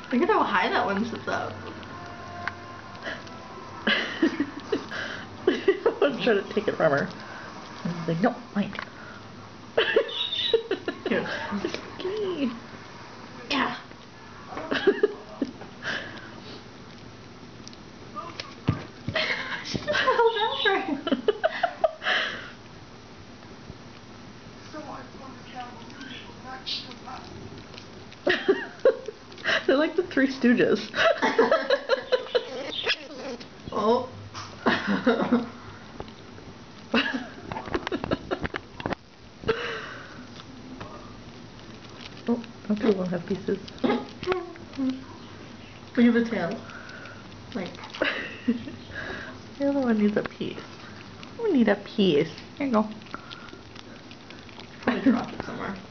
Look at how high that one sits up. I'm trying to take it from her. And he's like, no, mine. Here. Okay. Yeah. She just fell down for him. They're like the Three Stooges. Oh. Oh, okay, we'll have pieces. Look at the tail. Like. The other one needs a piece. We need a piece. Here you go. Probably dropped it somewhere.